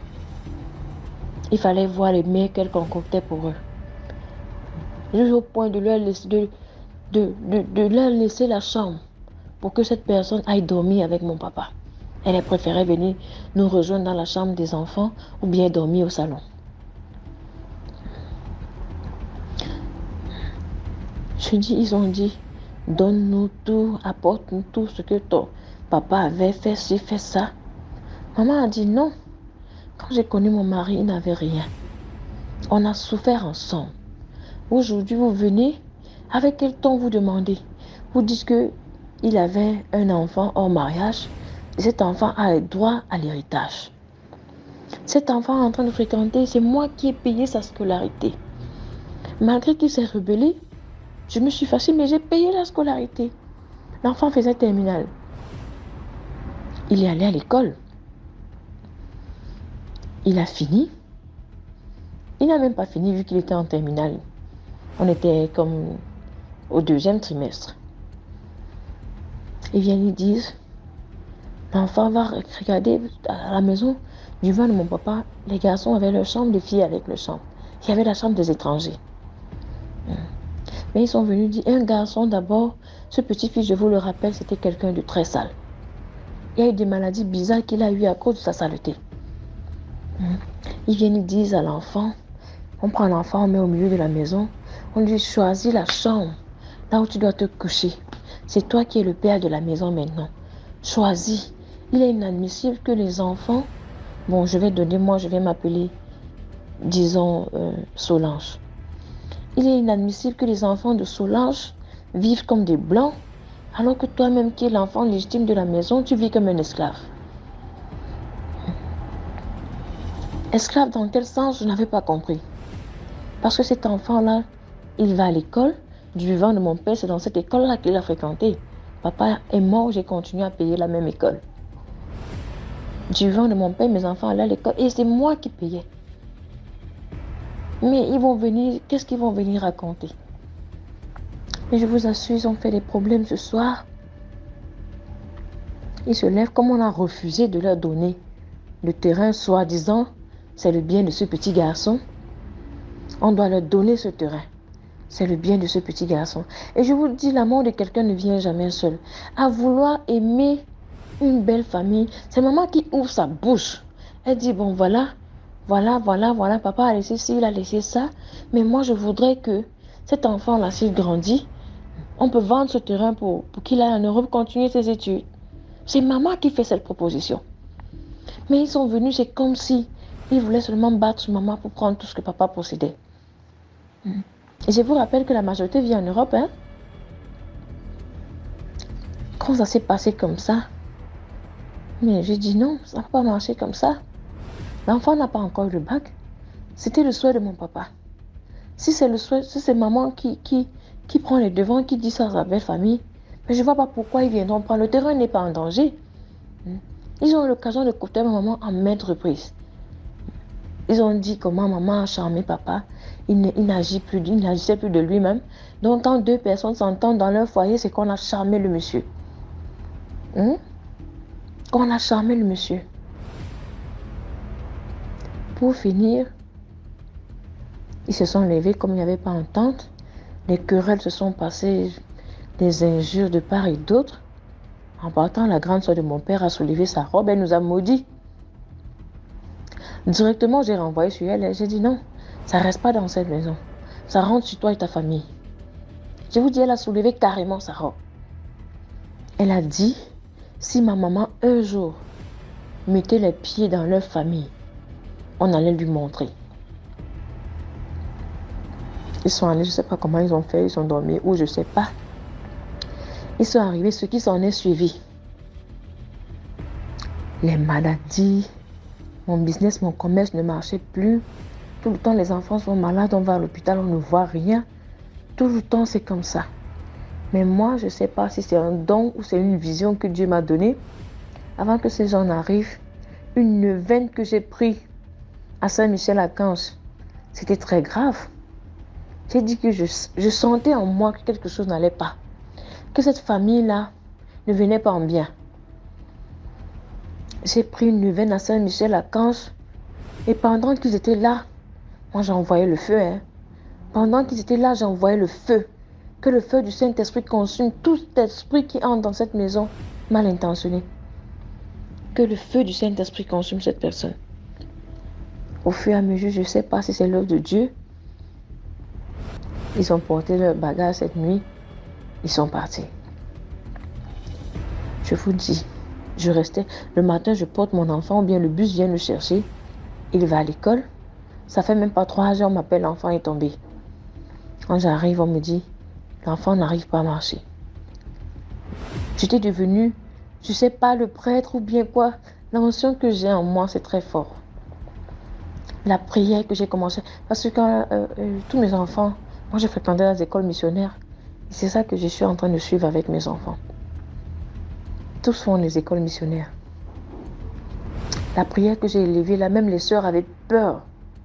il fallait voir les mets qu'elle concoctait pour eux. Jusqu'au point de leur laisser la chambre pour que cette personne aille dormir avec mon papa. Elle a préféré venir nous rejoindre dans la chambre des enfants ou bien dormir au salon. Ils ont dit, donne-nous tout, apporte-nous tout ce que ton papa avait fait, ci, fait ça. Maman a dit non. Quand j'ai connu mon mari, il n'avait rien. On a souffert ensemble. Aujourd'hui, vous venez, avec quel ton vous demandez? Vous dites qu'il avait un enfant hors mariage. Et cet enfant a le droit à l'héritage. Cet enfant est en train de fréquenter, c'est moi qui ai payé sa scolarité. Malgré qu'il s'est rebellé, je me suis fâchée, mais j'ai payé la scolarité. L'enfant faisait terminale. Il est allé à l'école. Il a fini. Il n'a même pas fini vu qu'il était en terminale. On était comme au 2e trimestre. Ils viennent, ils disent, l'enfant va regarder à la maison du vin de mon papa. Les garçons avaient leur chambre, les filles avec leur chambre. Il y avait la chambre des étrangers. Mais ils sont venus dire, un garçon d'abord, ce petit-fils, je vous le rappelle, c'était quelqu'un de très sale. Il y a eu des maladies bizarres qu'il a eues à cause de sa saleté. Ils viennent, ils disent à l'enfant, on prend l'enfant, on met au milieu de la maison, on lui choisit la chambre, là où tu dois te coucher. C'est toi qui es le père de la maison maintenant. Choisis. Il est inadmissible que les enfants, bon, je vais m'appeler, disons, Solange. Il est inadmissible que les enfants de Solange vivent comme des blancs, alors que toi-même qui es l'enfant légitime de la maison, tu vis comme un esclave. Esclave dans quel sens, je n'avais pas compris. Parce que cet enfant-là, il va à l'école. Du vivant de mon père, c'est dans cette école-là qu'il a fréquenté. Papa est mort, j'ai continué à payer la même école. Du vivant de mon père, mes enfants allaient à l'école et c'est moi qui payais. Mais ils vont venir, qu'est-ce qu'ils vont venir raconter? Mais je vous assure, ils ont fait des problèmes ce soir. Ils se lèvent comme on a refusé de leur donner le terrain, soi-disant, c'est le bien de ce petit garçon. On doit leur donner ce terrain. C'est le bien de ce petit garçon. Et je vous dis, l'amour de quelqu'un ne vient jamais seul. À vouloir aimer une belle famille, c'est maman qui ouvre sa bouche. Elle dit, bon voilà, papa a laissé ci, il a laissé ça. Mais moi, je voudrais que cet enfant-là, s'il grandit, on peut vendre ce terrain pour qu'il aille en Europe continuer ses études. C'est maman qui fait cette proposition. Mais ils sont venus, c'est comme si ils voulaient seulement battre sur maman pour prendre tout ce que papa possédait. Et je vous rappelle que la majorité vit en Europe. Quand ça s'est passé comme ça, mais j'ai dit non, ça ne va pas marcher comme ça. L'enfant n'a pas encore le bac. C'était le souhait de mon papa. Si c'est le souhait, si c'est maman qui qui prend les devants, qui dit ça à sa belle famille. Mais je ne vois pas pourquoi ils viendront prendre. Le terrain n'est pas en danger. Ils ont eu l'occasion de côtoyer ma maman à maintes reprises. Ils ont dit comment maman a charmé papa. Il n'agissait plus de lui-même. Donc quand deux personnes s'entendent dans leur foyer, c'est qu'on a charmé le monsieur. On a charmé le monsieur. Pour finir, ils se sont levés comme il n'y avait pas entente. Les querelles se sont passées, des injures de part et d'autre. En partant, la grande soeur de mon père a soulevé sa robe et nous a maudits. Directement, j'ai renvoyé sur elle et j'ai dit non, ça ne reste pas dans cette maison. Ça rentre sur toi et ta famille. Je vous dis, elle a soulevé carrément sa robe. Elle a dit, si ma maman un jour mettait les pieds dans leur famille, on allait lui montrer. Ils sont allés, je ne sais pas comment ils ont fait, ils sont dormis ou je ne sais pas. Ils sont arrivés, ce qui s'en est suivi. Les maladies, mon business, mon commerce ne marchait plus. Tout le temps, les enfants sont malades, on va à l'hôpital, on ne voit rien. Tout le temps, c'est comme ça. Mais moi, je ne sais pas si c'est un don ou c'est une vision que Dieu m'a donnée. Avant que ces gens n'arrivent, une veine que j'ai prise à Saint-Michel-Archange, c'était très grave. J'ai dit que je sentais en moi que quelque chose n'allait pas. Que cette famille-là ne venait pas en bien. J'ai pris une veine à Saint-Michel-Archange et pendant qu'ils étaient là, moi j'ai envoyé le feu. Pendant qu'ils étaient là, j'ai envoyé le feu. Que le feu du Saint-Esprit consume tout esprit qui entre dans cette maison mal intentionné. Que le feu du Saint-Esprit consume cette personne. Au fur et à mesure, je ne sais pas si c'est l'œuvre de Dieu. Ils ont porté leur bagage cette nuit. Ils sont partis. Je vous dis, je restais. Le matin, je porte mon enfant ou bien le bus vient le chercher. Il va à l'école. Ça fait même pas 3 heures, on m'appelle, l'enfant est tombé. Quand j'arrive, on me dit, l'enfant n'arrive pas à marcher. J'étais devenue, je sais pas, le prêtre ou bien quoi. L'émotion que j'ai en moi, c'est très fort. La prière que j'ai commencé. Parce que quand tous mes enfants, moi j'ai fréquenté les écoles missionnaires. C'est ça que je suis en train de suivre avec mes enfants. Tous font les écoles missionnaires. La prière que j'ai élevée là, même les sœurs avaient peur.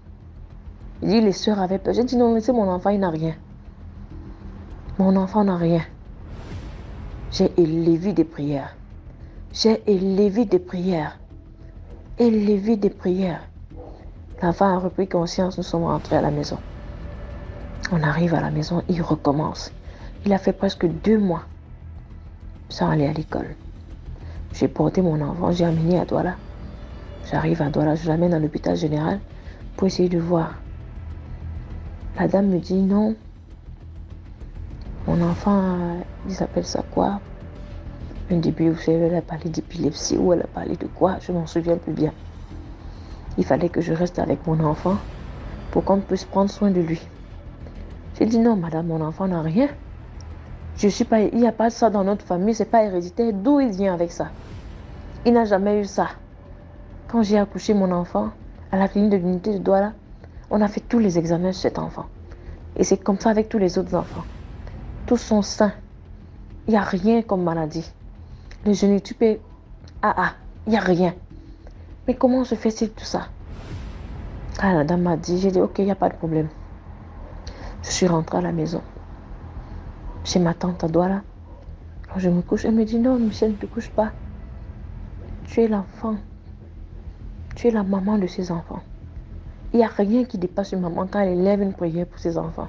Il dit les sœurs avaient peur. J'ai dit non, mais c'est mon enfant, il n'a rien. Mon enfant n'a rien. J'ai élevé des prières. J'ai élevé des prières. Élevé des prières. L'enfant a repris conscience, nous sommes rentrés à la maison. On arrive à la maison, il recommence. Il a fait presque 2 mois sans aller à l'école. J'ai porté mon enfant, j'ai amené à Douala. J'arrive à Douala, je l'amène à l'hôpital général pour essayer de voir. La dame me dit non. Mon enfant, ils appellent ça quoi? Un début, vous savez, elle a parlé d'épilepsie ou elle a parlé de quoi? Je m'en souviens plus bien. Il fallait que je reste avec mon enfant pour qu'on puisse prendre soin de lui. J'ai dit non, madame, mon enfant n'a rien. Je suis pas, il n'y a pas ça dans notre famille, c'est pas héréditaire. D'où il vient avec ça? Il n'a jamais eu ça. Quand j'ai accouché mon enfant à la clinique de l'unité de Douala, on a fait tous les examens sur cet enfant. Et c'est comme ça avec tous les autres enfants. Tous sont sains. Il n'y a rien comme maladie. Le génotype est AA. Il n'y a rien. Mais comment se fait-il tout ça? Ah, la dame m'a dit, j'ai dit ok, il n'y a pas de problème. Je suis rentrée à la maison. Chez ma tante à Douala. Quand je me couche, elle me dit non, Michel, ne te couche pas. Tu es l'enfant. Tu es la maman de ses enfants. Il n'y a rien qui dépasse une maman quand elle élève une prière pour ses enfants.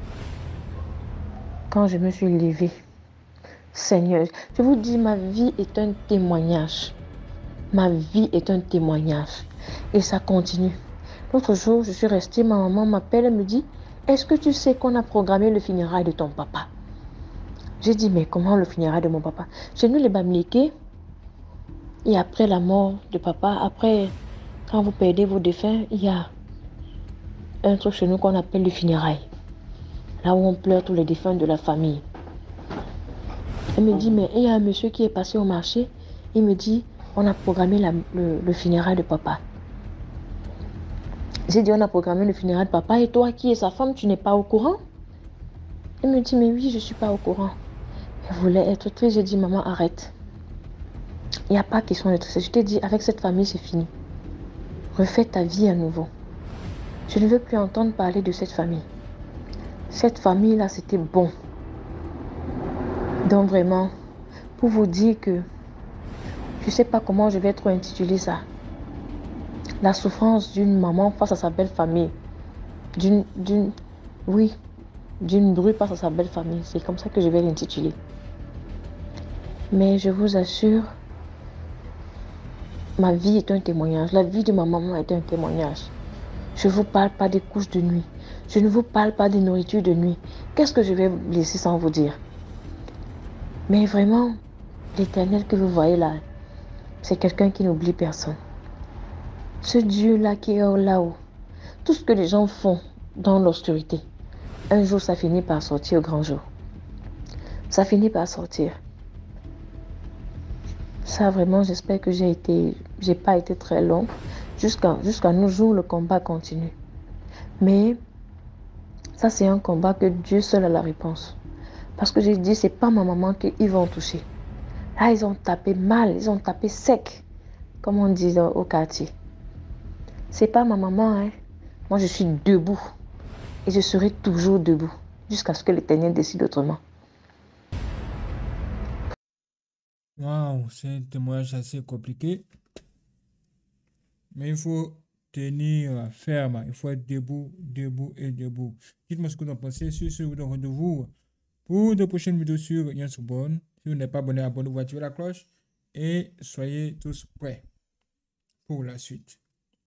Quand je me suis levée, Seigneur, je vous dis, ma vie est un témoignage. Ma vie est un témoignage. Et ça continue. L'autre jour, je suis restée, ma maman m'appelle, elle me dit, est-ce que tu sais qu'on a programmé le funérail de ton papa? J'ai dit, mais comment le funérail de mon papa? Chez nous, les Bamileke, et après la mort de papa, après, quand vous perdez vos défunts, il y a un truc chez nous qu'on appelle le funérail. Là où on pleure tous les défunts de la famille. Elle me dit, mais il y a un monsieur qui est passé au marché. Il me dit, on a programmé le funérail de papa. J'ai dit, on a programmé le funérail de papa. Et toi, qui es sa femme, tu n'es pas au courant? Il me dit, mais oui, je ne suis pas au courant. Elle voulait être triste. J'ai dit, maman, arrête. Il n'y a pas question de tristesse. Je t'ai dit, avec cette famille, c'est fini. Refais ta vie à nouveau. Je ne veux plus entendre parler de cette famille. Cette famille-là, c'était bon. Donc vraiment, pour vous dire que je ne sais pas comment je vais trop intituler ça. La souffrance d'une maman face à sa belle famille. D'une bru face à sa belle famille. C'est comme ça que je vais l'intituler. Mais je vous assure, ma vie est un témoignage. La vie de ma maman est un témoignage. Je ne vous parle pas des couches de nuit. Je ne vous parle pas des nourritures de nuit. Qu'est-ce que je vais laisser sans vous dire? Mais vraiment, l'Éternel que vous voyez là, c'est quelqu'un qui n'oublie personne. Ce Dieu-là qui est là-haut, tout ce que les gens font dans l'obscurité, un jour ça finit par sortir au grand jour. Ça finit par sortir. Ça vraiment, j'espère que j'ai pas été très long. Jusqu'à nos jours, le combat continue. Mais ça, c'est un combat que Dieu seul a la réponse. Parce que j'ai dit, c'est pas ma maman qu'ils vont toucher. Là, ils ont tapé mal, ils ont tapé sec, comme on dit au quartier. C'est pas ma maman, hein. Moi, je suis debout. Et je serai toujours debout, jusqu'à ce que l'Éternel décide autrement. Waouh, c'est un témoignage assez compliqué. Mais il faut tenir ferme. Il faut être debout, debout et debout. Dites-moi ce que vous en pensez. Sur ce, vous donne rendez-vous pour de prochaines vidéos sur Yansubon. Si vous n'êtes pas abonné, abonnez-vous, activez la cloche et soyez tous prêts pour la suite.